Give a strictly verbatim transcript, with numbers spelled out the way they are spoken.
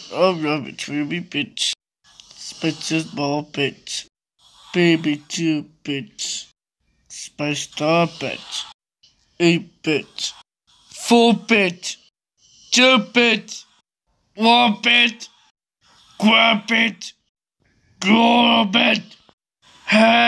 Oh, rabbit, ruby bits, spices, ball bits, baby two bits, spice star bits, eight bits, four bits, two bits, one bit, grab it, grab it,